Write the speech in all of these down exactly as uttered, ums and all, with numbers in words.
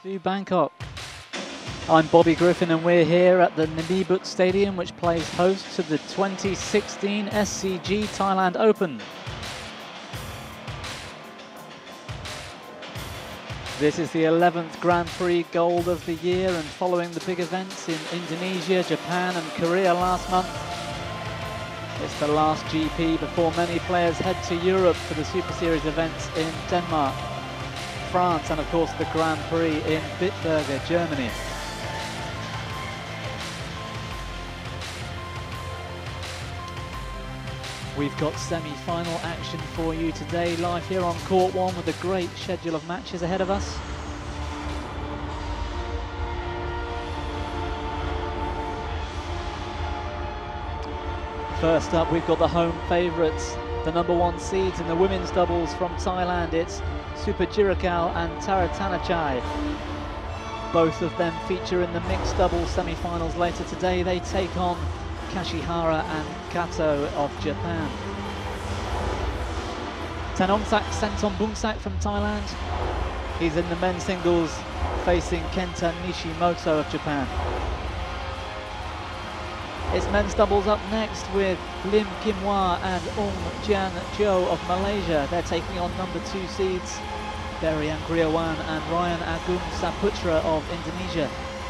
to Bangkok. I'm Bobby Griffin and we're here at the Nibut Stadium, which plays host to the twenty sixteen S C G Thailand Open. This is the eleventh Grand Prix Gold of the year, and following the big events in Indonesia, Japan and Korea last month, it's the last G P before many players head to Europe for the Superseries events in Denmark, France and of course the Grand Prix in Bitburger, Germany. We've got semi-final action for you today, live here on Court One with a great schedule of matches ahead of us. First up, we've got the home favourites, the number one seeds in the women's doubles from Thailand. It's Supajirakul and Taerattanachai. Both of them feature in the mixed doubles semi-finals later today. They take on Kashihara and Kato of Japan. Taerattanachai Senthombungsak from Thailand. He's in the men's singles facing Kenta Nishimoto of Japan. It's men's doubles up next with Lim Kim Hwa and Ong Jian Jo of Malaysia. They're taking on number two seeds Berry Angriawan and Ryan Agung Saputra of Indonesia.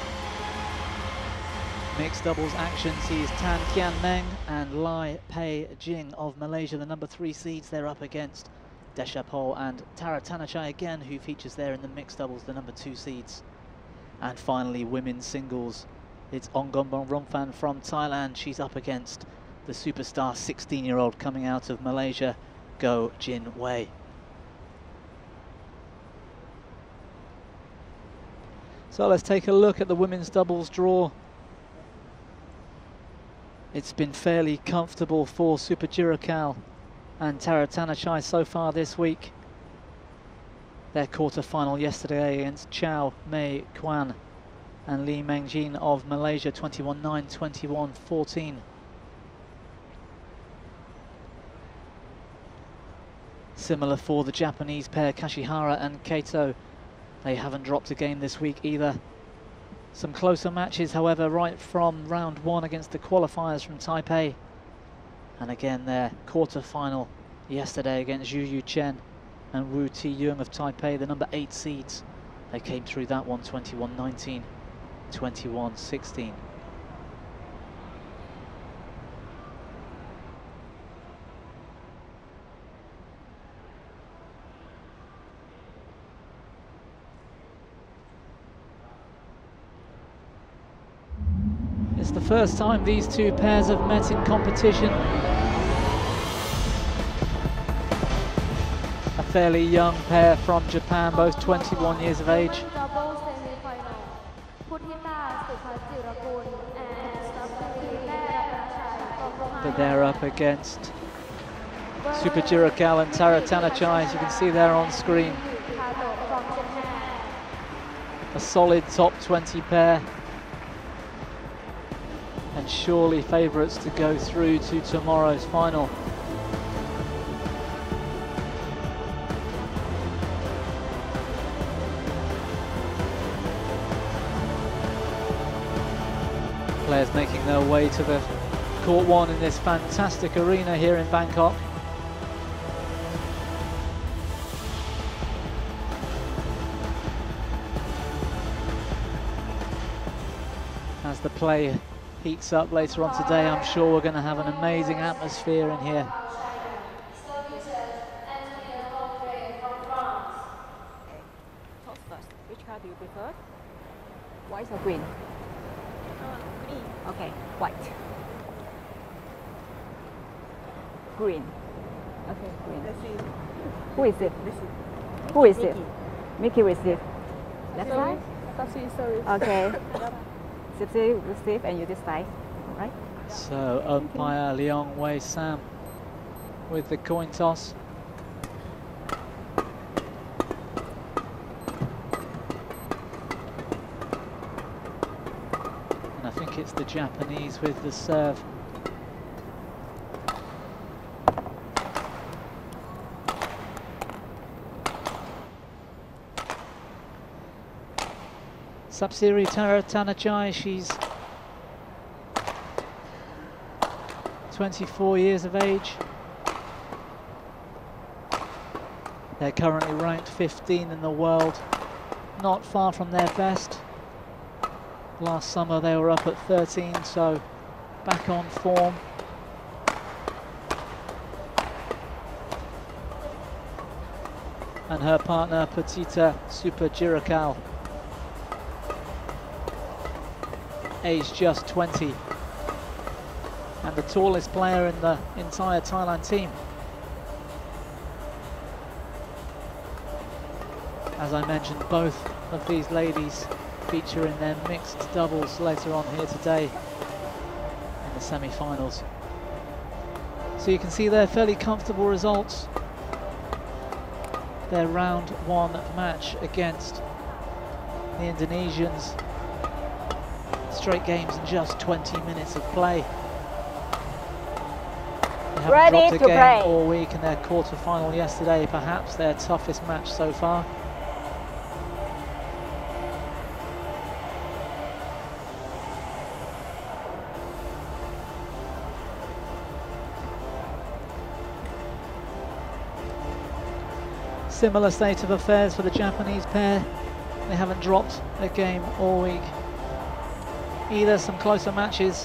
Mixed doubles action sees Tan Kian Meng and Lai Pei Jing of Malaysia, the number three seeds. They're up against Deshapol and Taerattanachai again, who features there in the mixed doubles, the number two seeds. And finally, women's singles. It's Onggombong Rongfan from Thailand. She's up against the superstar sixteen-year-old coming out of Malaysia, Go Jin Wei. So let's take a look at the women's doubles draw. It's been fairly comfortable for Supajirakul and Taerattanachai so far this week. Their quarter-final yesterday against Chow Mei Kwan and Lee Mengjin of Malaysia, twenty-one nine, twenty-one fourteen. Similar for the Japanese pair, Kashihara and Kato. They haven't dropped a game this week either. Some closer matches, however, right from round one against the qualifiers from Taipei. And again, their quarter-final yesterday against Zhu Yu Chen and Wu Ti-Yung of Taipei, the number eight seeds. They came through that one twenty-one nineteen, twenty-one sixteen. It's the first time these two pairs have met in competition. A fairly young pair from Japan, both twenty-one years of age. But they're up against Supajirakul and Taerattanachai, as you can see there on screen. A solid top twenty pair, and surely favourites to go through to tomorrow's final. Players making their way to the Court One in this fantastic arena here in Bangkok. As the play heats up later on today, I'm sure we're going to have an amazing atmosphere in here. Toss first. Which card do you prefer? White or green? Uh, green. Okay, white. Green. Okay, green. Let's see. Who is it? This is Who is Miki. it? Miki receive. Left Sorry. side? Sapsiree, sorry. Okay. Sapsiree receive and you this side. Alright? So umpire Leong Wei Sam with the coin toss. And I think it's the Japanese with the serve. Sapsiree Taerattanachai, she's twenty-four years of age. They're currently ranked fifteen in the world, not far from their best. Last summer they were up at thirteen, so back on form. And her partner Puttita Supajirakul, aged just twenty, and the tallest player in the entire Thailand team. As I mentioned, both of these ladies feature in their mixed doubles later on here today in the semi-finals. So you can see they're fairly comfortable results. Their round one match against the Indonesians. Straight games in just twenty minutes of play. They haven't Ready dropped a to game play. all week in their quarter-final yesterday, perhaps their toughest match so far. Similar state of affairs for the Japanese pair. They haven't dropped a game all week either, some closer matches.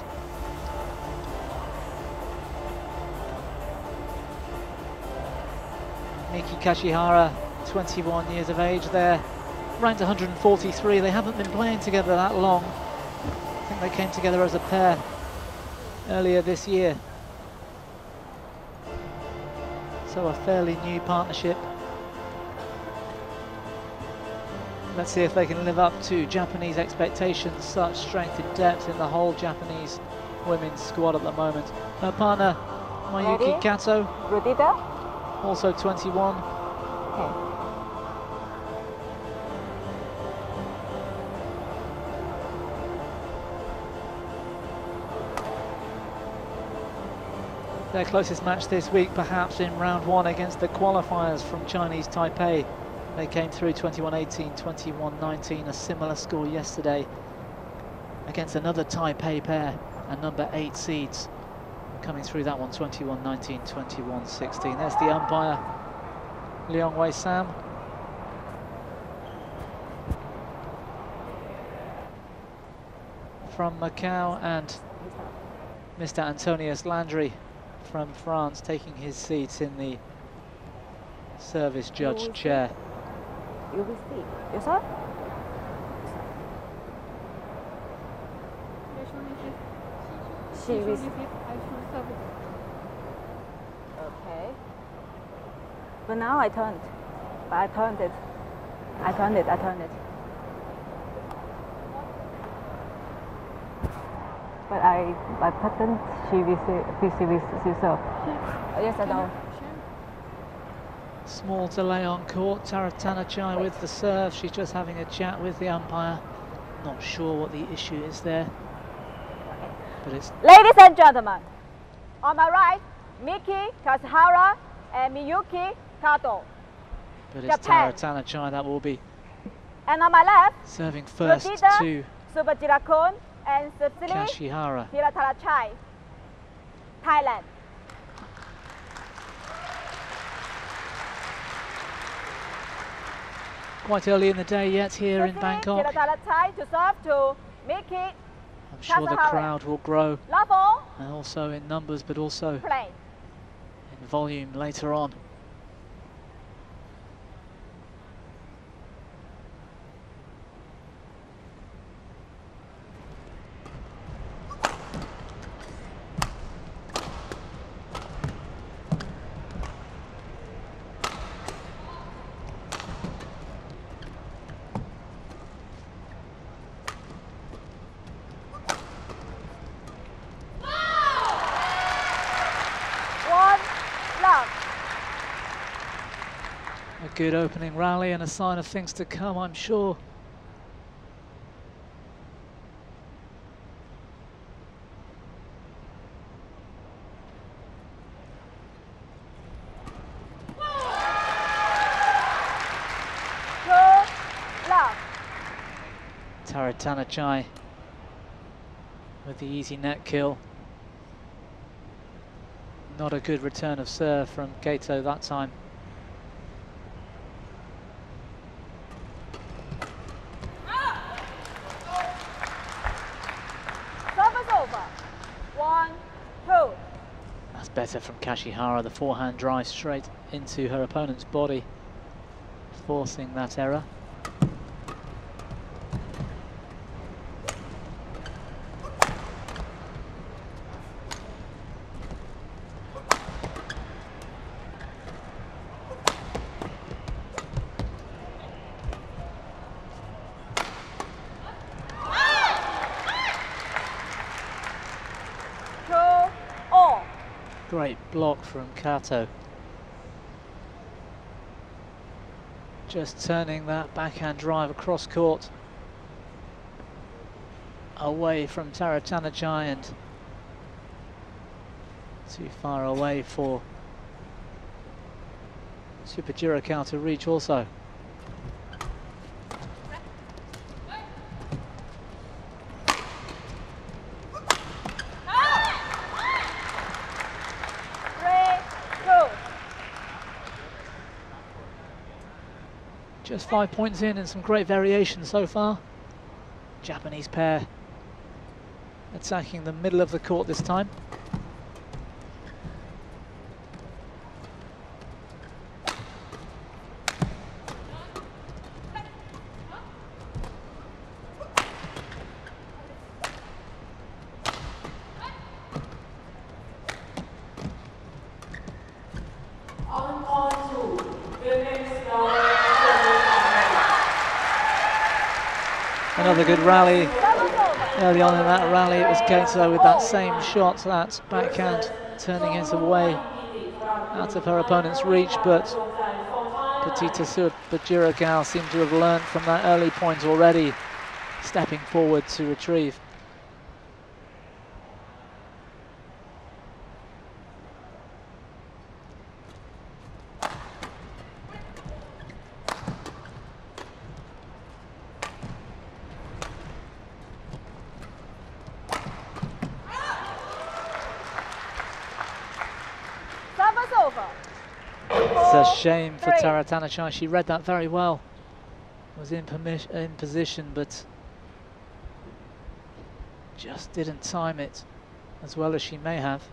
Miki Kashihara, twenty-one years of age, they're ranked one hundred forty-three. They haven't been playing together that long. I think they came together as a pair earlier this year. So a fairly new partnership. Let's see if they can live up to Japanese expectations. Such strength and depth in the whole Japanese women's squad at the moment. Her partner, Miyuki Ready? Kato, Puttita. also twenty-one. Okay. Their closest match this week, perhaps in round one against the qualifiers from Chinese Taipei. They came through twenty-one eighteen, twenty-one nineteen, a similar score yesterday against another Taipei pair, and number eight seeds coming through that one, twenty-one nineteen, twenty-one sixteen. There's the umpire, Leong Wei Sam. From Macau, and Mister Antonius Landry from France taking his seat in the service judge chair. You will see. Yes, sir? She will see. Okay. But now I turned. But I turned it. I turned it. I turned it. But I, by pattern, she will see. She will see herself. Yes, I know. Small delay on court. Taerattanachai with the serve. She's just having a chat with the umpire. Not sure what the issue is there. But it's Ladies and gentlemen, on my right, Miki, Kashihara, and Miyuki, Kato. but it's Japan. Taerattanachai that will be And on my left, serving first Puttita, to Supajirakul, and Sapsiree, Kashihara. Taerattanachai, Thailand. Quite early in the day yet here in Sapsiree, Bangkok. Taerattanachai to serve to Miki, I'm sure the Kashihara. crowd will grow, love all, and also in numbers, but also play. in volume later on. One, love. A good opening rally and a sign of things to come, I'm sure. Two, love. Taerattanachai with the easy net kill. Not a good return of serve from Kato that time. Service over. One, two. That's better from Kashihara. The forehand drive straight into her opponent's body, forcing that error. Great block from Kato. Just turning that backhand drive across court away from Taerattanachai and too far away for Supajirakul to reach also. Just five points in and some great variation so far. Japanese pair attacking the middle of the court this time. Another good rally. Early on in that rally, it was Kato with that same shot, that backhand turning it away out of her opponent's reach, but Puttita Supajirakul seemed to have learned from that early point already, stepping forward to retrieve. It's a shame for Taerattanachai. She read that very well. Was in, in position, but just didn't time it as well as she may have.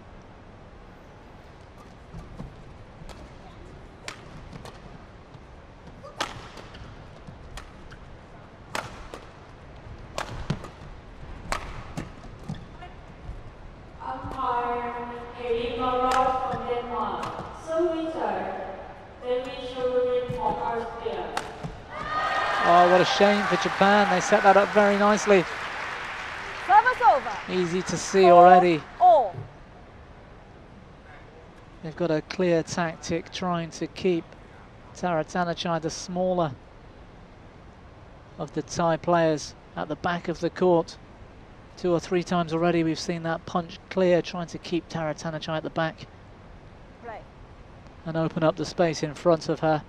Oh, what a shame for Japan. They set that up very nicely. Service over. Easy to see already. All. They've got a clear tactic trying to keep Taerattanachai, the smaller of the Thai players, at the back of the court. Two or three times already we've seen that punch clear, trying to keep Taerattanachai at the back. Right. And open up the space in front of her.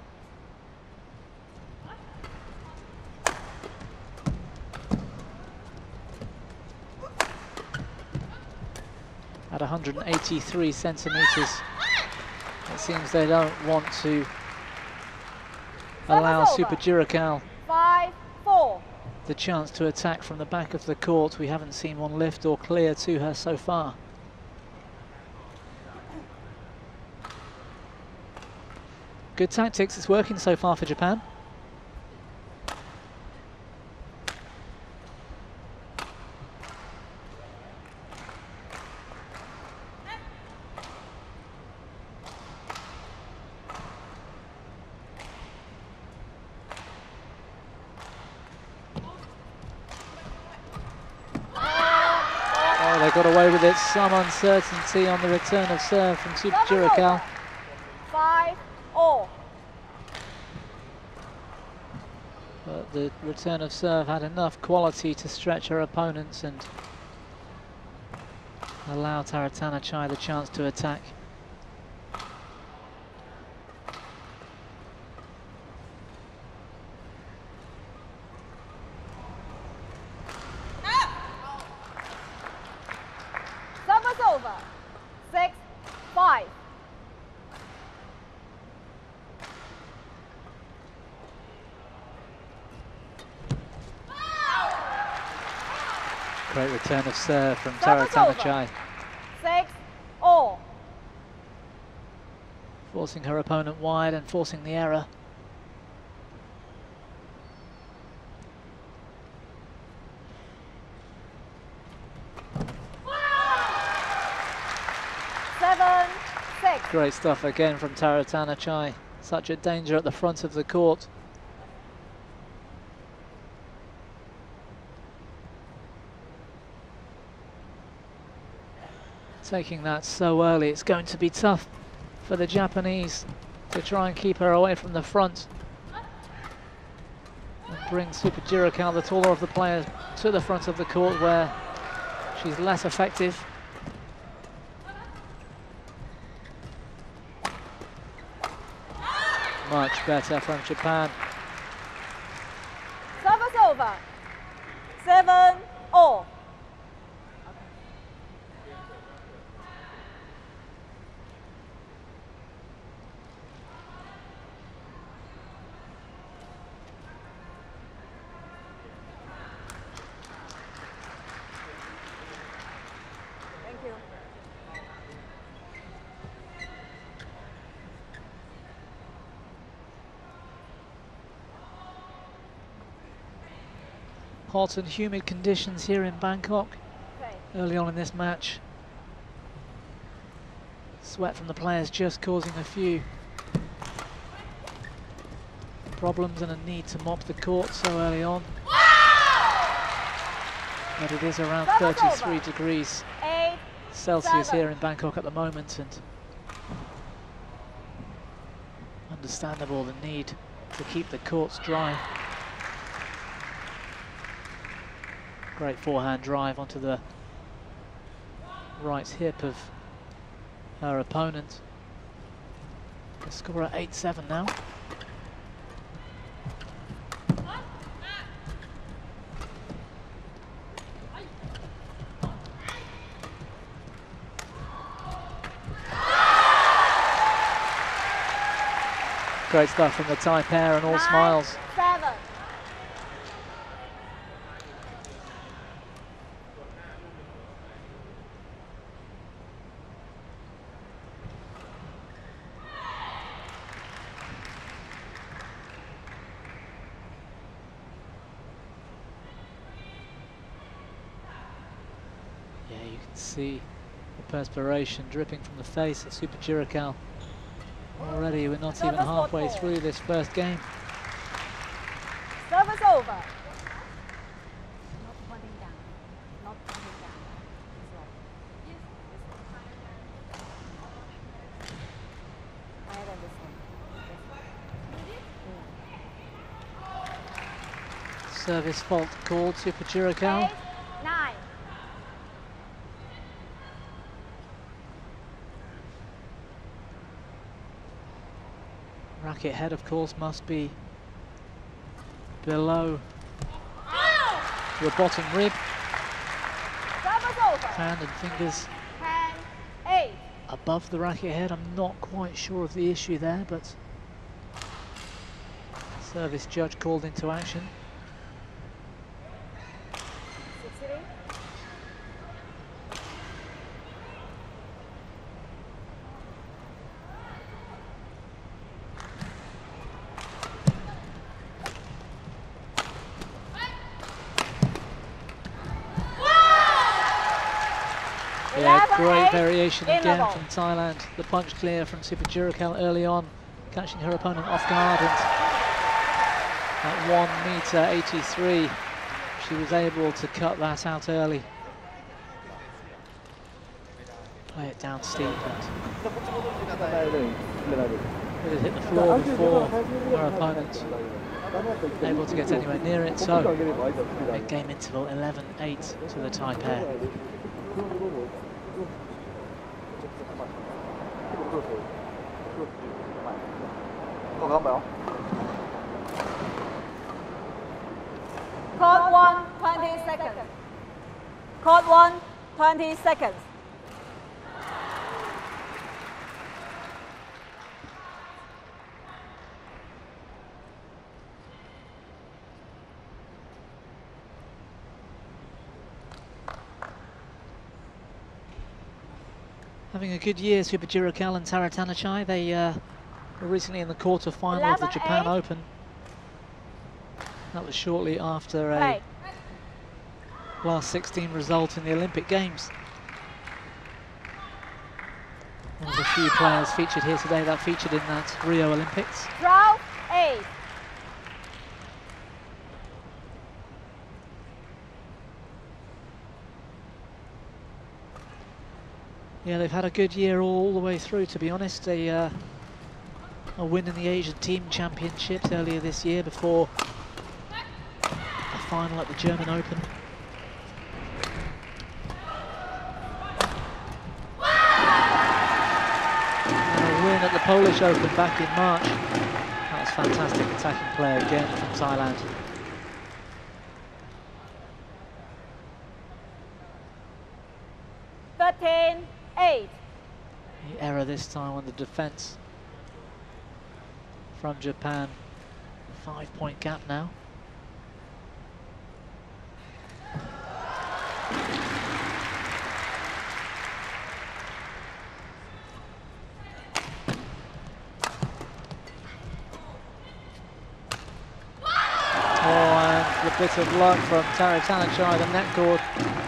At one hundred eighty-three centimetres, it seems they don't want to allow Supajirakul Five, four. the chance to attack from the back of the court. We haven't seen one lift or clear to her so far. Good tactics, it's working so far for Japan. They got away with it. Some uncertainty on the return of serve from Supajirakul. Five all. But the return of serve had enough quality to stretch her opponents and allow Taerattanachai the chance to attack. Great return of serve from Service Taerattanachai, Six, all. forcing her opponent wide and forcing the error. Seven, six. Great stuff again from Taerattanachai. Such a danger at the front of the court. Taking that so early, it's going to be tough for the Japanese to try and keep her away from the front and bring Supajirakul, the taller of the players, to the front of the court where she's less effective. Much better from Japan. Service over. Seven, all. Thank you. Hot and humid conditions here in Bangkok Okay. early on in this match. Sweat from the players just causing a few problems and a need to mop the court so early on. But it is around thirty-three degrees Eight, Celsius seven. here in Bangkok at the moment, and understandable the need to keep the courts dry. Great forehand drive onto the right hip of her opponent. The score at eight seven now. Great stuff from the Thai pair and all Nine, smiles. Seven. Yeah, you can see the perspiration dripping from the face of Supajirakul. Already we're not even halfway through this first game. Service over. Not pointing down. Not pointing down. This way. Higher than this one. Service fault called Supajirakul. Eight, nine. Racket head, of course, must be below your bottom rib. Service over. Hand and fingers Ten, eight. above the racket head. I'm not quite sure of the issue there, but service judge called into action. Sapsiree. Yeah, eleven, great eight, variation in again level. from Thailand. The punch clear from Supajirakul early on, catching her opponent off guard, and at one meter eighty-three, she was able to cut that out early. Play it down steep, and it had hit the floor before her opponent able to get anywhere near it. So, at game interval eleven eight to the Thai pair. Court one, twenty seconds. Court one, twenty seconds. having a good year, Supajirakul and Taerattanachai. They uh, were recently in the quarter-final of the Japan eight. Open. That was shortly after a Play. last sixteen result in the Olympic Games. There's a few players featured here today that featured in that Rio Olympics. Draw eight. Yeah, they've had a good year all the way through, to be honest. They, uh, a win in the Asian Team Championships earlier this year before a final at the German Open. And a win at the Polish Open back in March. That was fantastic attacking play again from Thailand. thirteen eight. The error this time on the defense from Japan. Five point gap now. Oh, and a bit of luck from Taerattanachai, the net cord.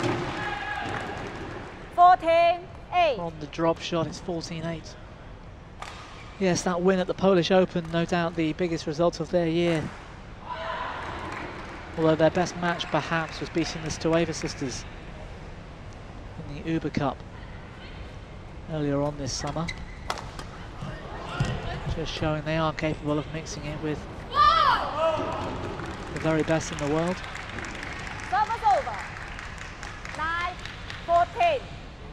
fourteen eight. On the drop shot, it's fourteen eight. Yes, that win at the Polish Open, no doubt the biggest result of their year. Although their best match, perhaps, was beating the Stoeva sisters in the Uber Cup earlier on this summer. Just showing they are capable of mixing it with the very best in the world. Service over. nine fourteen.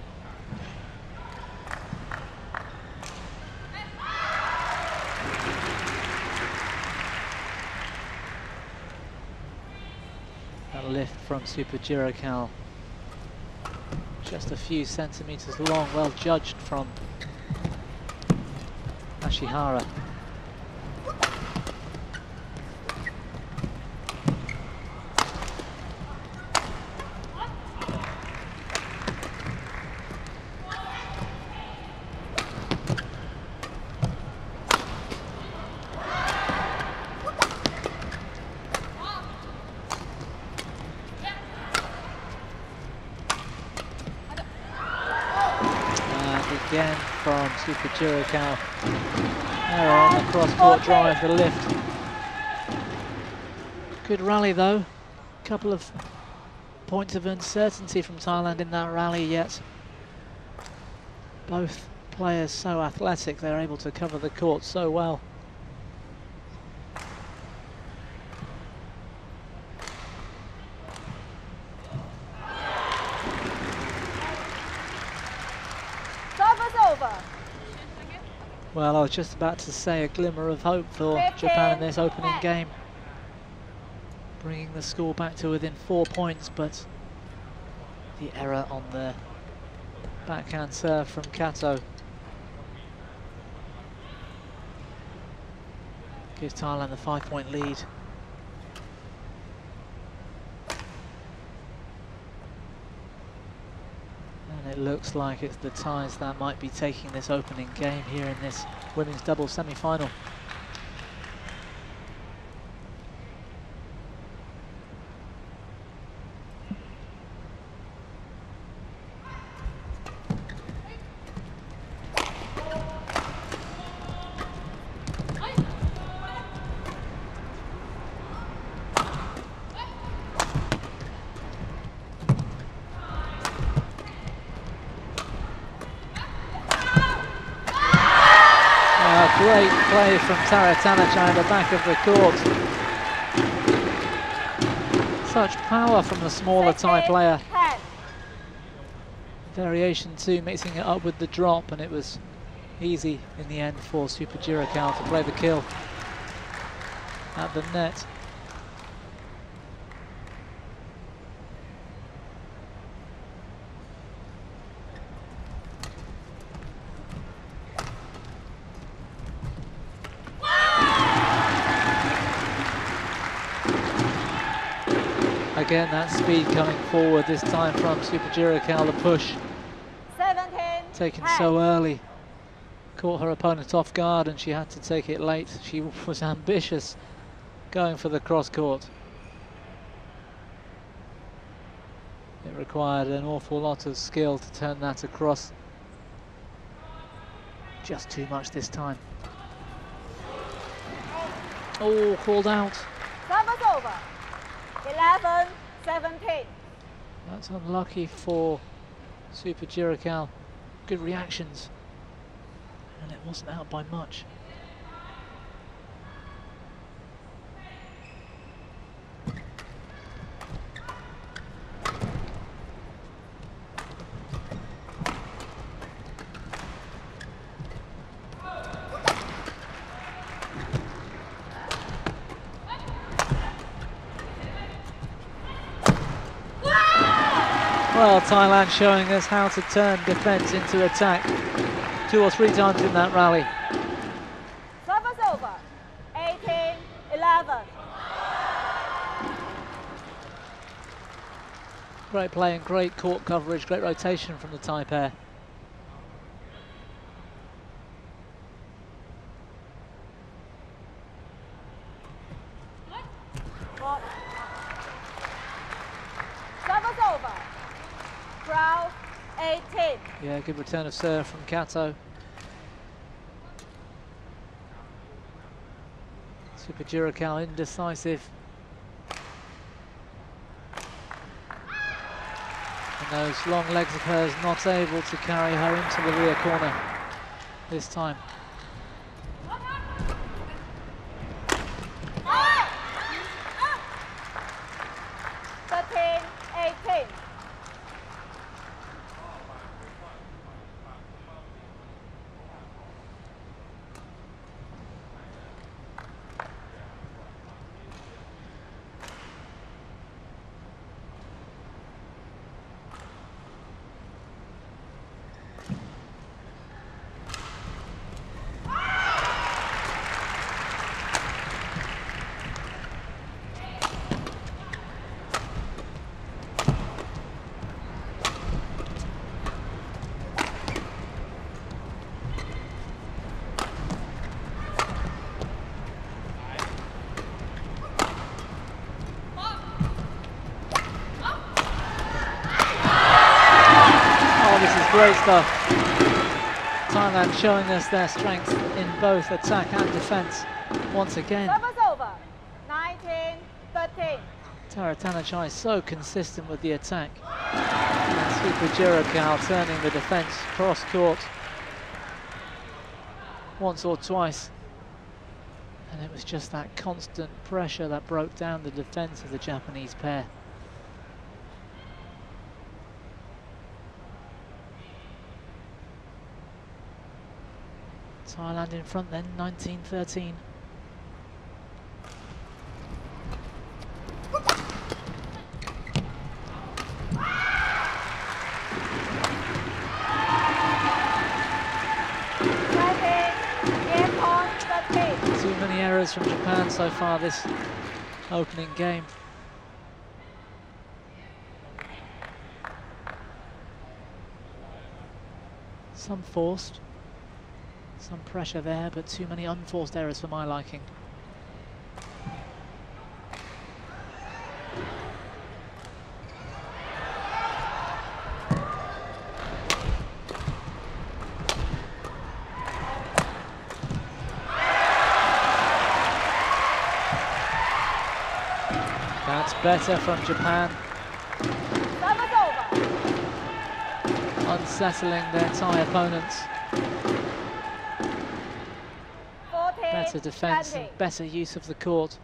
That lift from Supajirakul, just a few centimetres long, well judged from Kashihara. Again from Supajirakul. Error on the cross-court drive, the lift. Good rally though. Couple of points of uncertainty from Thailand in that rally, yet both players so athletic, they're able to cover the court so well. Well, I was just about to say a glimmer of hope for Japan in this opening game, bringing the score back to within four points, but the error on the backhand serve from Kato gives Thailand the five-point lead. And it looks like it's the Thais that might be taking this opening game here in this women's doubles semi-final. Great play from Taerattanachai in the back of the court. Such power from the smaller Thai player. Variation two, mixing it up with the drop, and it was easy in the end for Supajirakul to play the kill at the net. Again, that speed coming forward, this time from Supajirakul, the push. seventeen taken so early. Caught her opponent off guard and she had to take it late. She was ambitious going for the cross court. It required an awful lot of skill to turn that across. Just too much this time. Oh, called out. Service over. eleven seventeen. That's unlucky for Supajirakul. Good reactions. And it wasn't out by much. Well, Thailand showing us how to turn defence into attack two or three times in that rally. Service over. eighteen eleven. Great play and great court coverage, great rotation from the Thai pair. Service over. twelve eighteen. Yeah, good return of serve from Kato. Supajirakul indecisive. And those long legs of hers not able to carry her into the rear corner this time. thirteen eighteen. Great stuff. Thailand showing us their strength in both attack and defence once again. Service over. nineteen thirteen. Taerattanachai so consistent with the attack. And Supajirakul turning the defence cross court once or twice. And it was just that constant pressure that broke down the defence of the Japanese pair. Thailand in front then, nineteen thirteen. Too many errors from Japan so far this opening game. Some forced. Some pressure there, but too many unforced errors for my liking. That's better from Japan. Unsettling their Thai opponents. Better defence and better use of the court.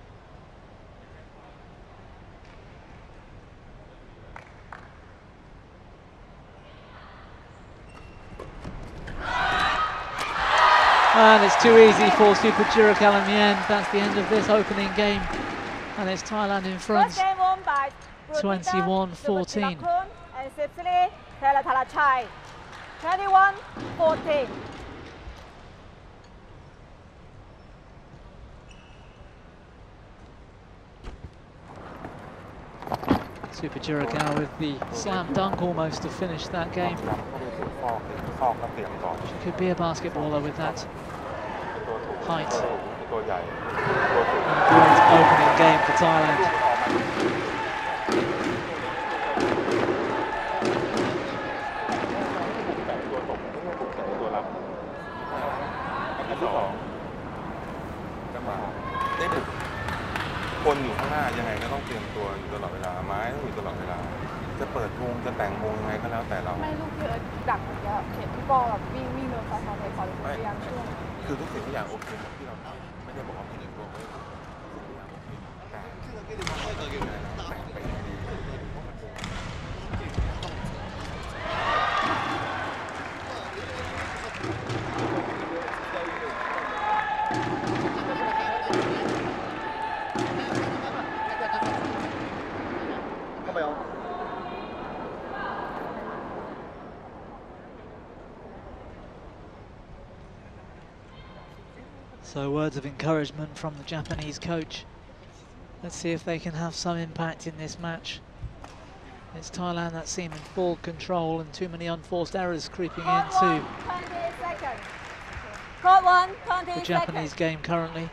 And it's too easy for Supajirakul in the end. That's the end of this opening game. And it's Thailand in front, twenty-one fourteen. And Sapsiree, Taerattanachai, twenty-one fourteen. Supajirakul with the slam dunk almost to finish that game. She could be a basketballer with that height. And a great opening game for Thailand. So words of encouragement from the Japanese coach. Let's see if they can have some impact in this match. It's Thailand that seem in full control, and too many unforced errors creeping into the Japanese game currently.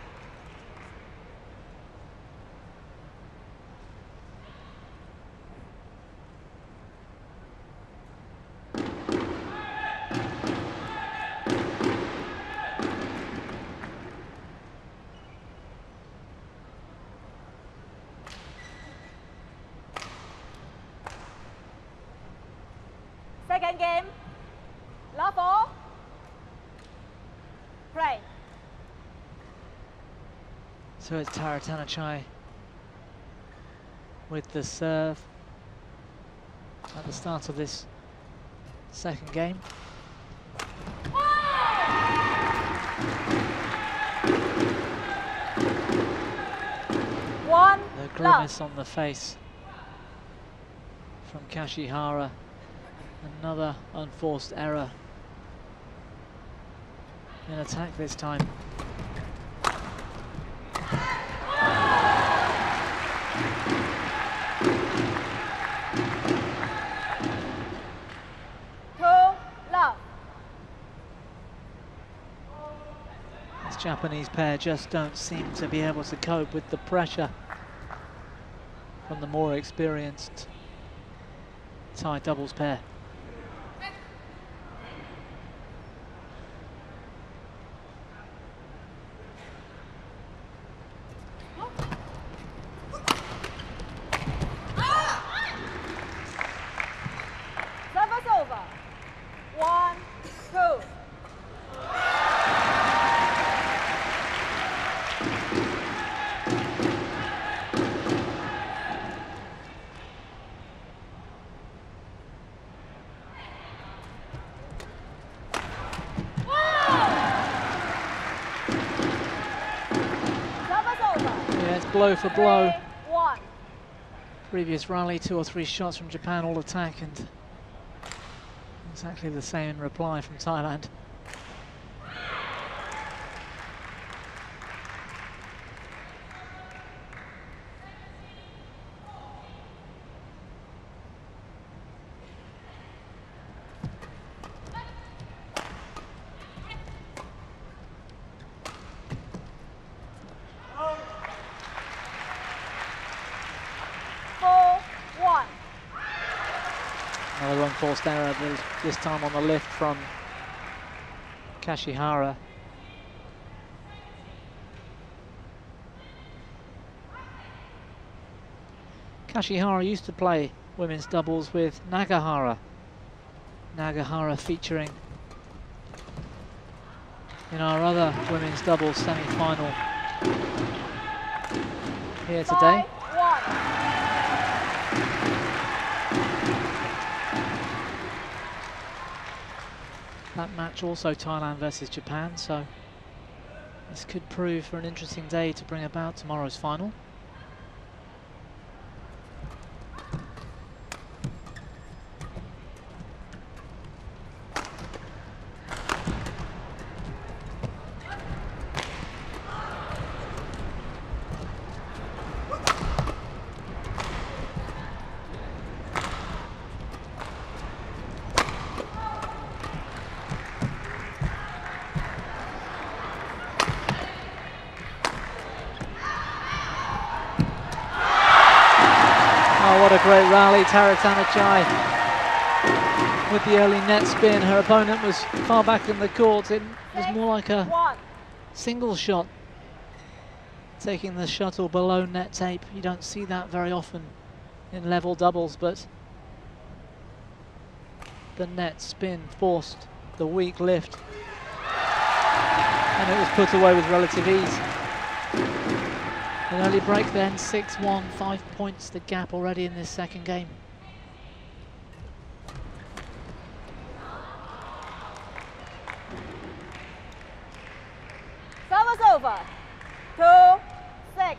Second game, love all, Prix. So it's Taerattanachai with the serve at the start of this second game. One, the grimace on the face from Kashihara. Another unforced error in attack this time. Two, love. This Japanese pair just don't seem to be able to cope with the pressure from the more experienced Thai doubles pair. Blow for blow. One. Previous rally, two or three shots from Japan all attack, and exactly the same in reply from Thailand. Another unforced error, this time on the lift from Kashihara. Kashihara used to play women's doubles with Nagahara. Nagahara featuring in our other women's doubles semi-final here today. That match also Thailand versus Japan, so this could prove for an interesting day to bring about tomorrow's final. what a great rally. Taerattanachai with the early net spin. Her opponent was far back in the court. It was more like a single shot, taking the shuttle below net tape. You don't see that very often in level doubles, but the net spin forced the weak lift, and it was put away with relative ease. An early break then, six one, five points the gap already in this second game. Service over. Two, six.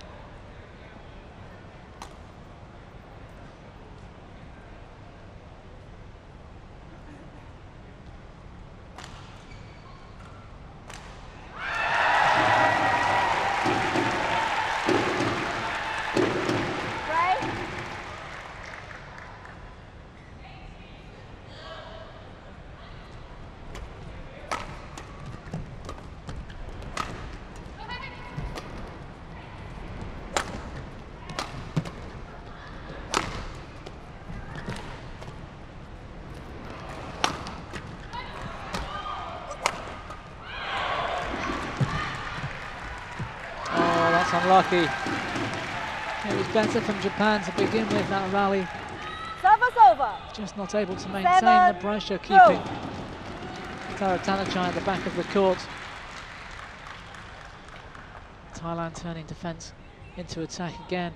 Unlucky. It was better from Japan to begin with, that rally. Service over. Just not able to maintain Seven, the pressure, two. keeping Taerattanachai at the back of the court. Thailand turning defence into attack again.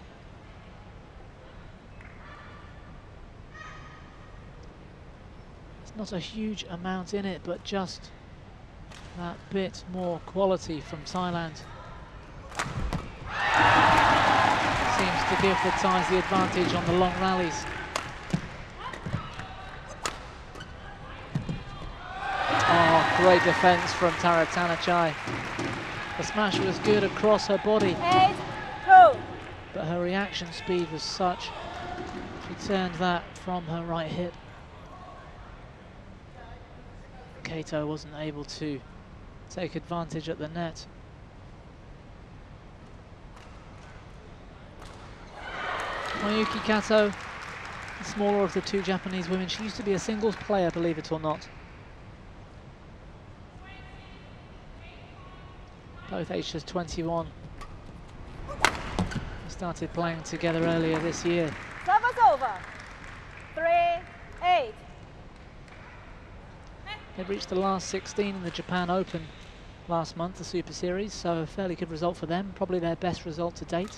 It's not a huge amount in it, but just that bit more quality from Thailand seems to give the Thais the advantage on the long rallies. Oh, great defence from Taerattanachai. The smash was good across her body, Eight, two. but her reaction speed was such, she turned that from her right hip. Kato wasn't able to take advantage at the net. Miyuki Kato, the smaller of the two Japanese women. She used to be a singles player, believe it or not. Both ages twenty-one. Started playing together earlier this year. Service over. Three, eight. They reached the last sixteen in the Japan Open last month, the Super Series, so a fairly good result for them. Probably their best result to date.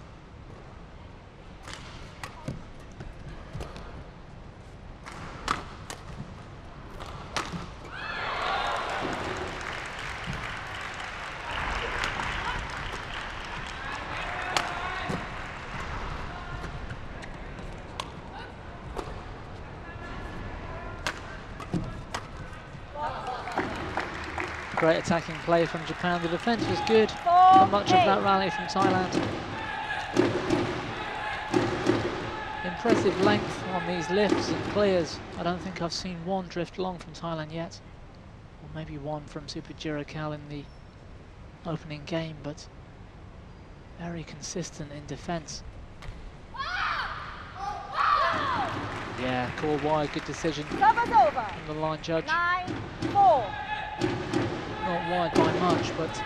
Great attacking play from Japan. The defence was good for much of that rally from Thailand. Impressive length on these lifts and clears. I don't think I've seen one drift long from Thailand yet. Or maybe one from Supajirakul in the opening game, but very consistent in defence. Yeah, call wide, good decision from the line judge. Nine, four. Not wide by much, but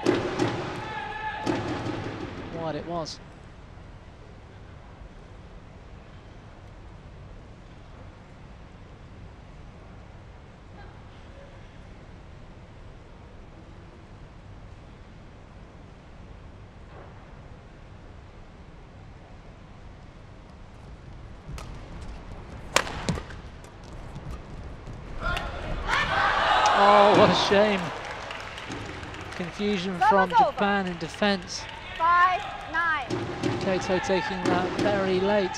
wide it was. Oh, what a shame. Confusion from Japan in defence. Five, nine. Kato taking that very late.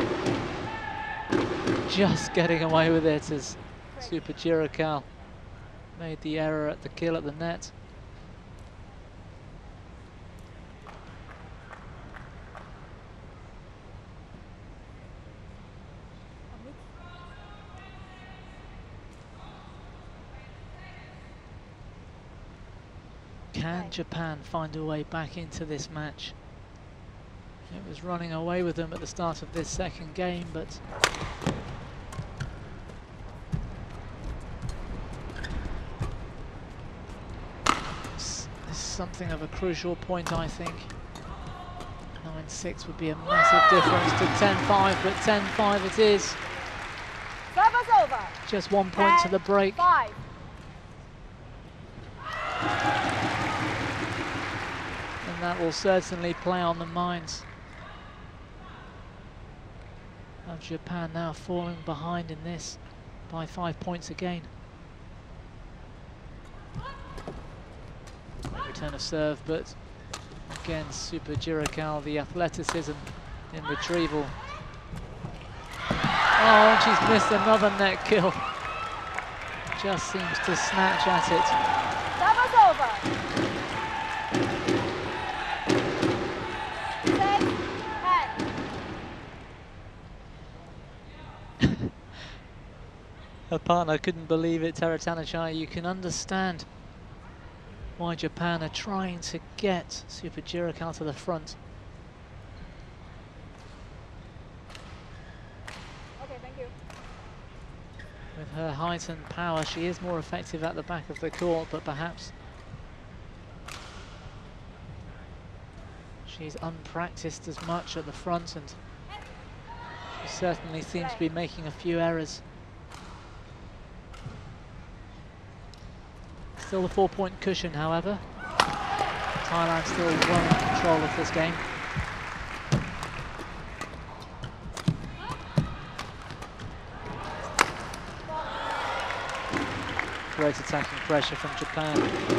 Just getting away with it as Supajirakul made the error at the kill at the net. Can Japan find a way back into this match It was running away with them at the start of this second game, but this is something of a crucial point, I think. nine six would be a massive difference to ten five, but ten five it is. Service over. Just one point to the break. Five. And that will certainly play on the minds of Japan, now falling behind in this by five points again. Return of serve, but again, Supajirakul, the athleticism in retrieval. Oh, and she's missed another net kill. Just seems to snatch at it. Service over. Six, ten. Her partner couldn't believe it, Taerattanachai. You can understand why Japan are trying to get Supajirakul to the front. Okay, thank you. With her height and power, she is more effective at the back of the court, but perhaps she's unpracticed as much at the front, and she certainly seems to be making a few errors. Still a four-point cushion, however. Thailand still well in control of this game. Great attacking pressure from Japan.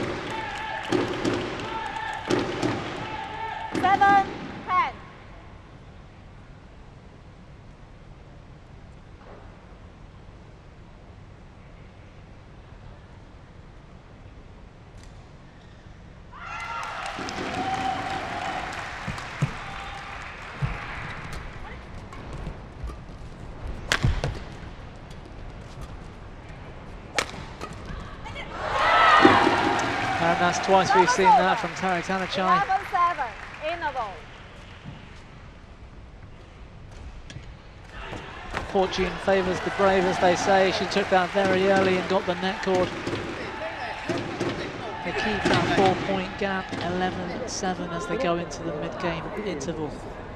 Seven, ten. And that's twice we've seen that from Taerattanachai. eleven seven, interval. Fortune favours the brave, as they say. She took that very early and got the net cord. They keep that four-point gap, eleven seven, as they go into the mid-game interval.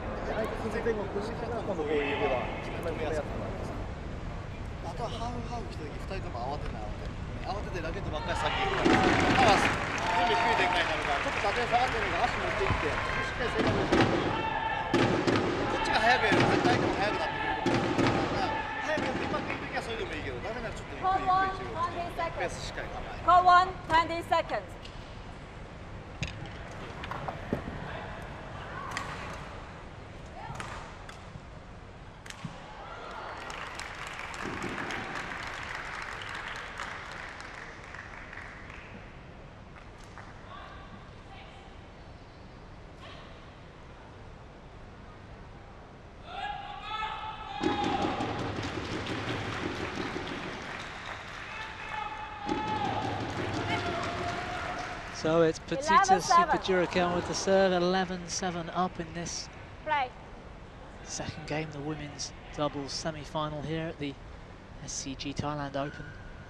Call one, twenty seconds. Call one, twenty seconds. So it's Puttita Supajirakul with the serve, eleven seven up in this Play. second game, the women's doubles semi-final here at the S C G Thailand Open.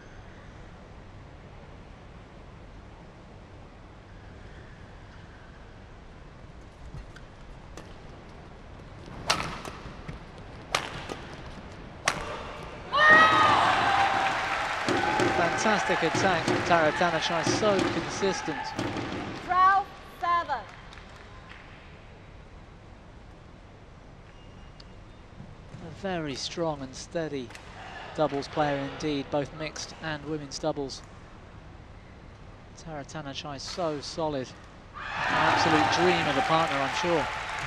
Fantastic attack from Taerattanachai, so consistent. twelve seven. A very strong and steady doubles player indeed, both mixed and women's doubles. Taerattanachai so solid. An absolute dream of a partner, I'm sure.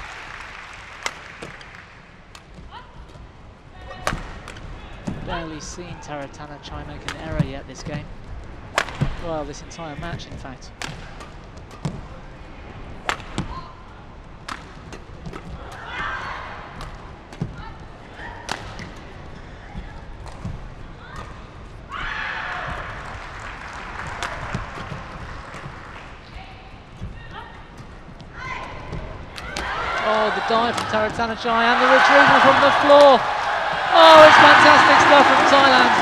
Barely seen Taerattanachai make an error yet this game. Well, this entire match, in fact. Oh, the dive from Taerattanachai and the retrieval from the floor. Oh, it's fantastic stuff from Thailand.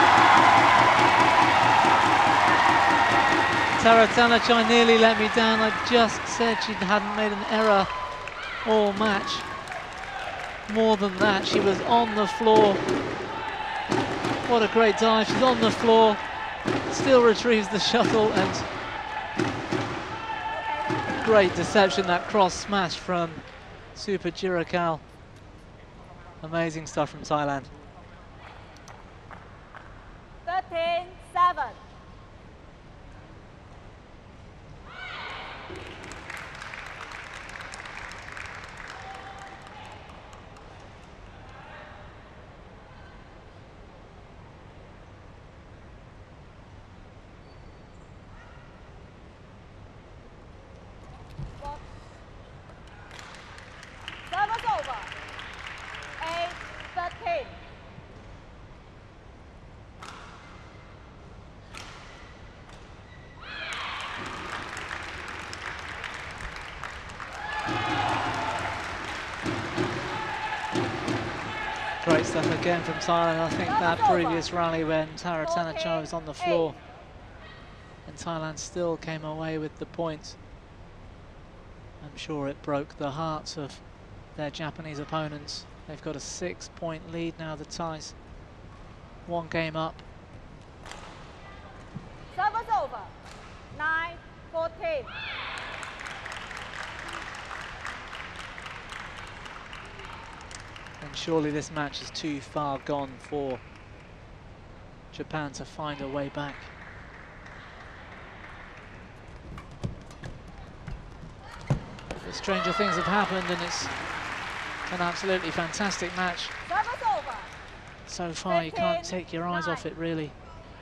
Taerattanachai nearly let me down. I just said she hadn't made an error all match. More than that, she was on the floor. What a great dive. She's on the floor, still retrieves the shuttle, and great deception, that cross smash from Supajirakul. Amazing stuff from Thailand. thirteen seven. Service over. eight thirteen. Great stuff again from Thailand. I think that previous rally when Taerattanachai was on the floor and Thailand still came away with the points, I'm sure it broke the hearts of their Japanese opponents. They've got a six point lead now, the Thais. One game up. Service over. nine fourteen. And surely this match is too far gone for Japan to find a way back. But stranger things have happened, and it's an absolutely fantastic match. Service over. So far, you can't take your eyes off it, really.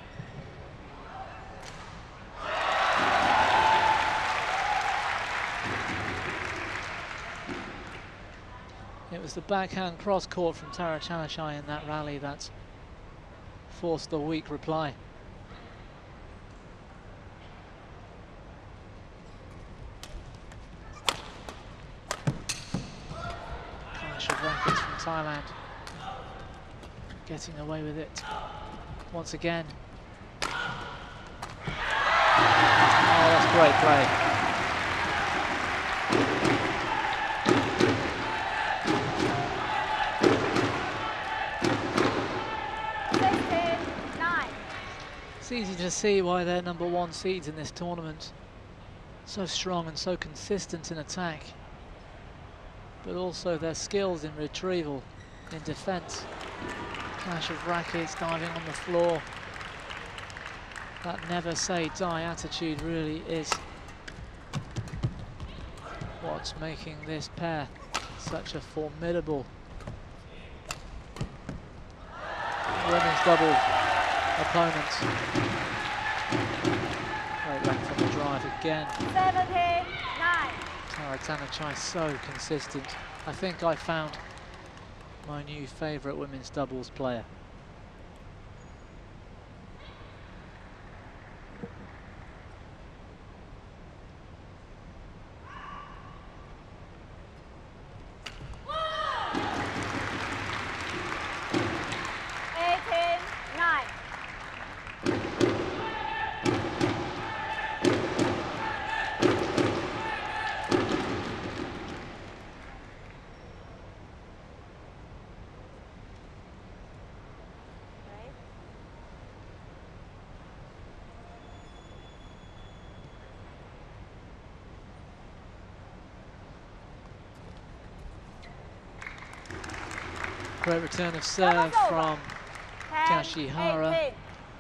It was the backhand cross court from Taerattanachai in that rally that forced the weak reply. Clash of rackets from Thailand, getting away with it once again. Oh, that's great play. It's easy to see why they're number one seeds in this tournament. So strong and so consistent in attack, but also their skills in retrieval, in defence. Clash of rackets, diving on the floor. That never say die attitude really is what's making this pair such a formidable women's double opponent. Great length from the drive again. seventeen nine. Taerattanachai so consistent. I think I found my new favourite women's doubles player. eighteen nine. Great return of serve from Kashihara.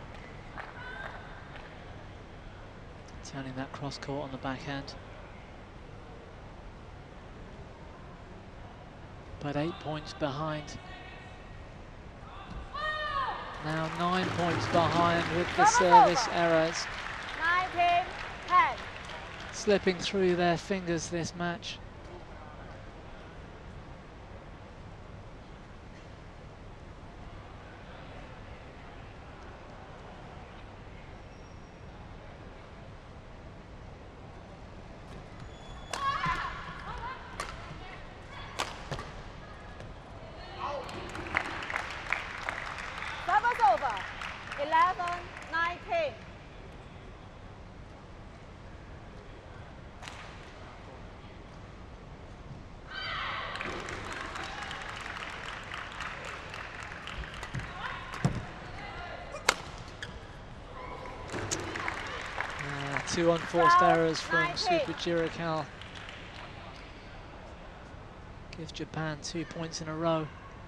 Turning that cross court on the backhand. But eight points behind. Now nine points behind with the service errors. nineteen ten. Slipping through their fingers this match. Two unforced errors from Supajirakul. Gives Japan two points in a row.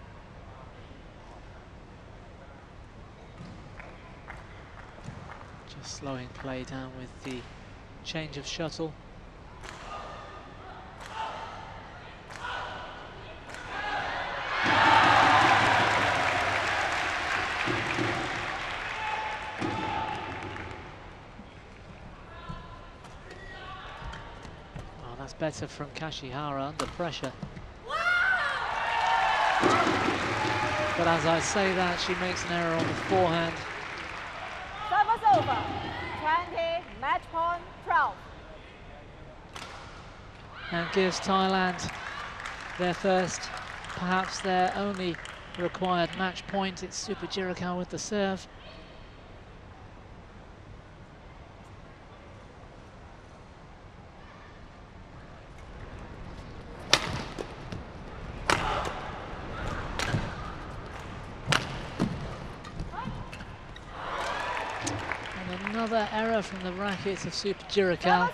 Just slowing play down with the change of shuttle. Well, that's better from Kashihara under pressure. But as I say that, she makes an error on the forehand. Service over. twenty, match point, twelve. And gives Thailand their first, perhaps their only required match point. It's Supajirakul with the serve. Another error from the rackets of Supajirakul.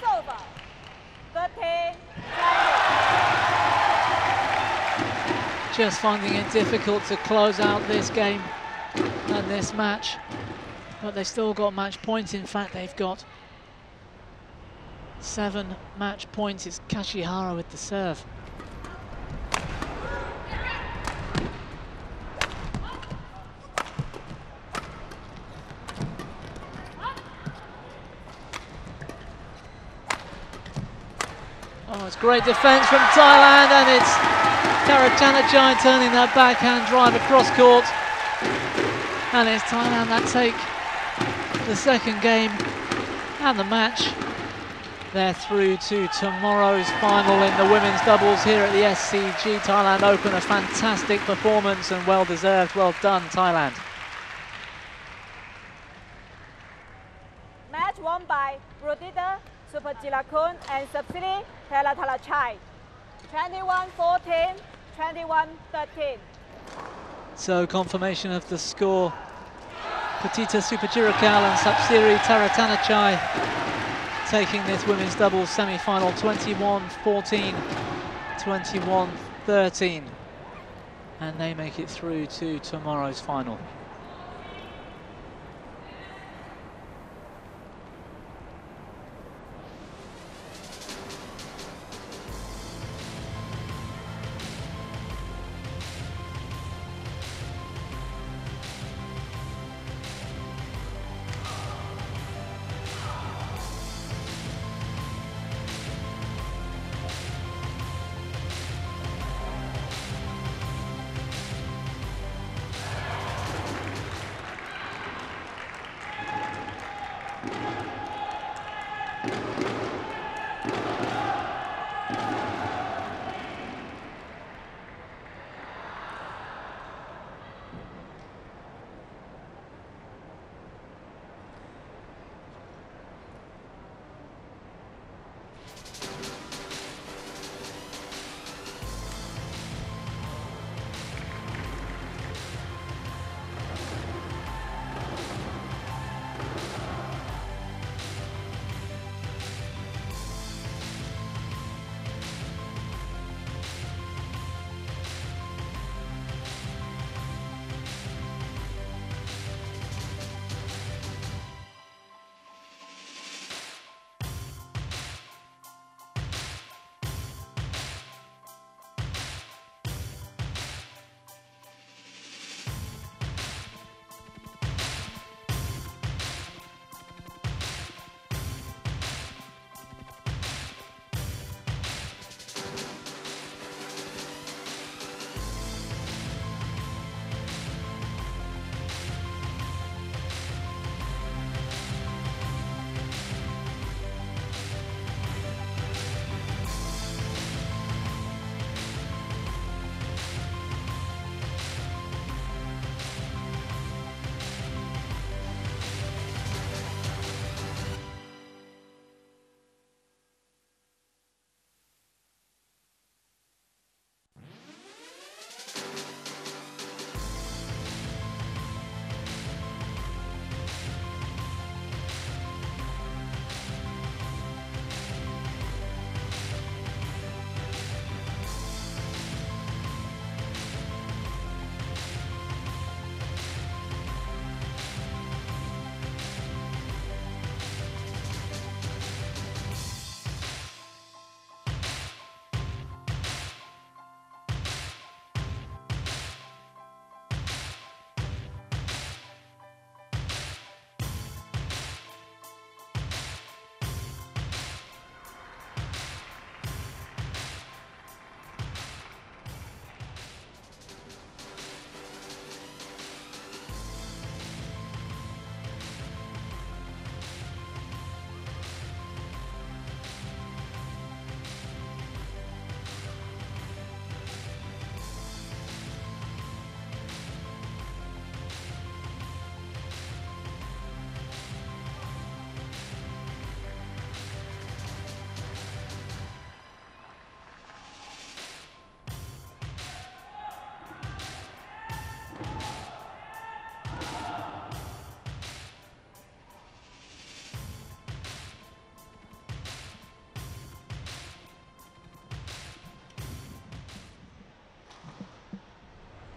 Just finding it difficult to close out this game and this match. But they've still got match points. In fact, they've got seven match points. It's Kashihara with the serve. Oh, it's great defence from Thailand, and it's Taerattanachai turning that backhand drive across court. And it's Thailand that take the second game and the match. They're through to tomorrow's final in the women's doubles here at the S C G Thailand Open. A fantastic performance and well deserved. Well done, Thailand. Match won by Puttita, Supajirakul and Sapsiree, Taerattanachai. twenty-one fourteen, twenty-one thirteen. So confirmation of the score. Puttita, Supajirakul and Sapsiree Taerattanachai taking this women's doubles semi-final twenty-one fourteen, twenty-one thirteen. And they make it through to tomorrow's final.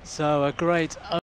So a great